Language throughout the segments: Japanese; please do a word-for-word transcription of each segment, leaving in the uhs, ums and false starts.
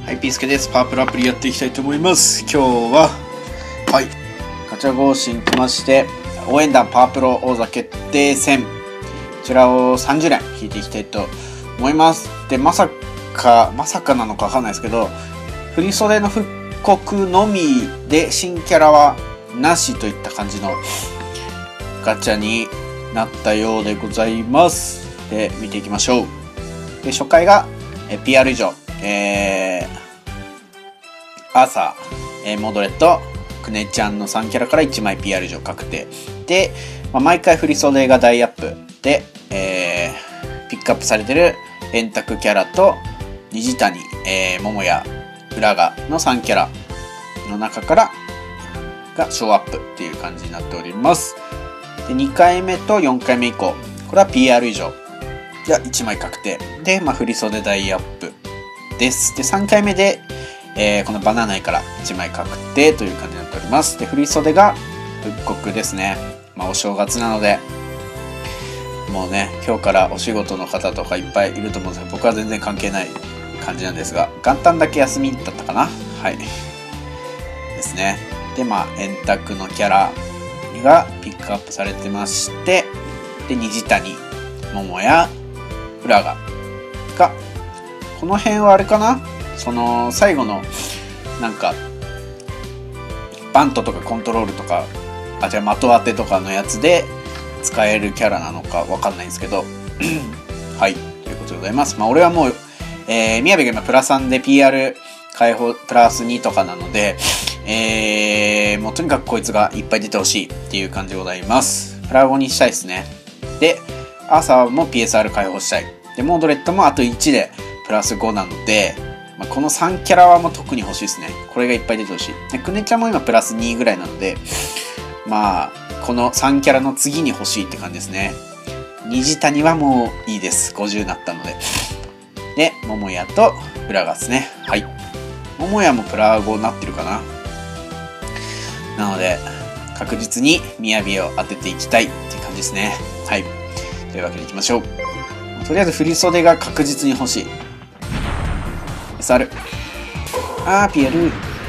はい、ピースケです。パワープロアプリやっていきたいと思います。今日は、はい、ガチャ更新来まして、応援団パワープロ王座決定戦、こちらをさんじゅう連引いていきたいと思います。で、まさか、まさかなのかわかんないですけど、振り袖の復刻のみで新キャラはなしといった感じのガチャになったようでございます。で、見ていきましょう。で、初回がえ ピーアール 以上。えー、アーサー、えー、モドレット、クネちゃんのさんキャラからいちまい ピーアール 以上確定。で、まあ、毎回振り袖が大アップで、えー、ピックアップされてる円卓キャラと虹谷、えー、桃や浦賀のさんキャラの中からがショーアップっていう感じになっております。で、にかいめとよんかいめ以降、これは ピーアール 以上がいちまい確定。で、まあ、振り袖大アップです。で、さんかいめで、えー、このバナナイからいちまい確定という感じになっております。で、振り袖が復刻ですね。まあ、お正月なので、もうね、今日からお仕事の方とかいっぱいいると思うんですが、僕は全然関係ない感じなんですが、元旦だけ休みだったかな。はい。ですね。で、まあ、円卓のキャラがピックアップされてまして、で、虹谷、桃や浦賀が、この辺はあれかな、その最後のなんかバントとかコントロールとか、あ、じゃあ的当てとかのやつで使えるキャラなのかわかんないんですけどはい、ということでございます。まあ俺はもう、えー、宮部が今プラさんで ピーアール 解放プラスにとかなので、えー、もうとにかくこいつがいっぱい出てほしいっていう感じでございます。プラごにしたいですね。で、アーサーも ピーエスアール 解放したい。で、モードレットもあといちでプラスごなので、まあ、このさんキャラはもう特に欲しいですね。これがいっぱい出てほしい。で、クネちゃんも今プラスにぐらいなので、まあ、このさんキャラの次に欲しいって感じですね。虹谷はもういいです。ごじゅうになったので。で、桃屋と浦賀ですね。はい。桃屋もプラごになってるかな。なので、確実に雅を当てていきたいっていう感じですね。はい。というわけでいきましょう。とりあえず振り袖が確実に欲しい。エスアール。あー、ピーアール。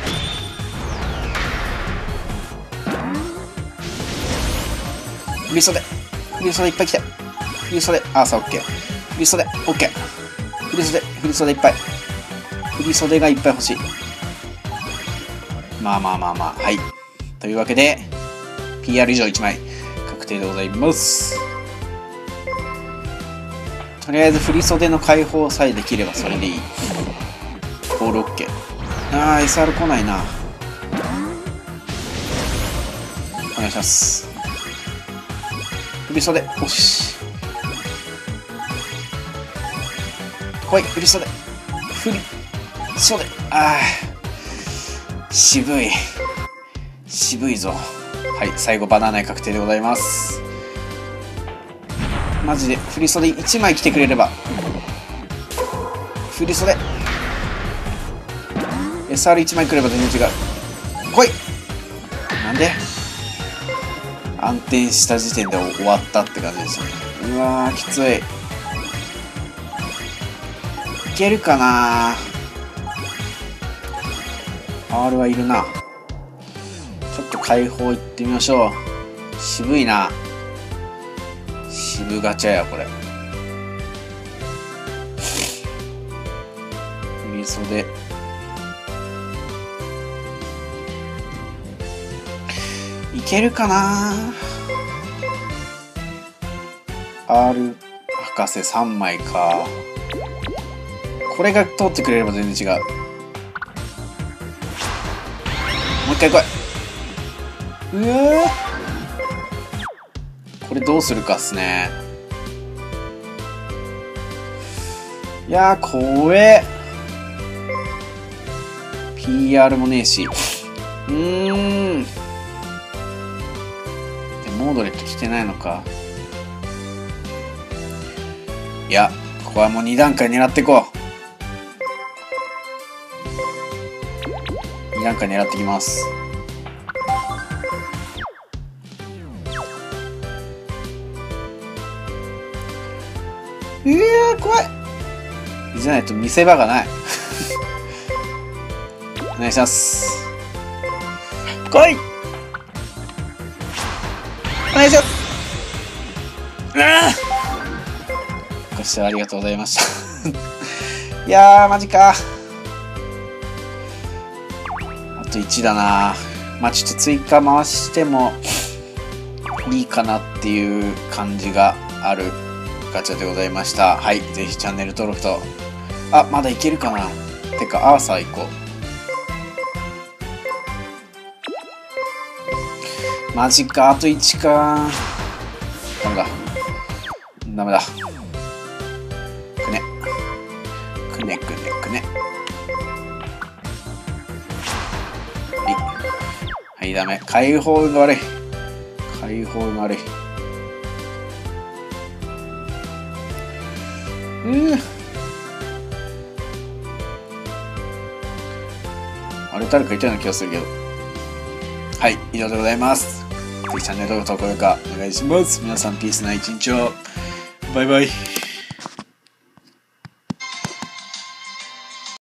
振り袖。振り袖いっぱい来て。振り袖。あーさ、オッケー。振り袖、オッケー。振り袖、振り袖いっぱい。振り袖がいっぱい欲しい。まあまあまあまあ、はい。というわけで、ピーアール 以上いちまい確定でございます。とりあえず振り袖の解放さえできればそれでいい。オールオッケー。あー、エスアール 来ないな。お願いします。振り袖、よし。来い、振り袖。振り袖。あー、渋い。渋いぞ。はい、最後バナナイ確定でございます。マジで振り袖いちまい来てくれれば。振り袖 エスアールいち 枚来れば全然違う。来い。なんで安定した時点で終わったって感じですね。うわー、きつい。いけるかな。 アール はいるな。ちょっと解放いってみましょう。渋いな。渋ガチャやこれ。振り袖。いけるかな。 アール 博士さんまいか。これが通ってくれれば全然違う。もう一回来い。うわー、これどうするかっすね。いやー、怖え。 ピーアール もねえし。うーん。で、モードレット来てないのか。いや、ここはもうに段階狙っていこう。に段階狙ってきます。うわー、怖い。じゃないと見せ場がないお願いします。来い。お願いします。ああ、ご視聴ありがとうございましたいやーマジか。あといちだな。まあちょっと追加回してもいいかなっていう感じがあるガチャでございました。はい、ぜひチャンネル登録と、あ、まだいけるかな。てかアーサー行こう。マジか、あといちか。ダメだダメだ。くねくねくねくね。はいはい、ダメ。解放運が悪い。解放運が悪い。うん、あれ誰か言ったような気がするけど。はい、以上でございます。ぜひチャンネル登録と高評価お願いします。皆さんピースな一日を。バイバイ。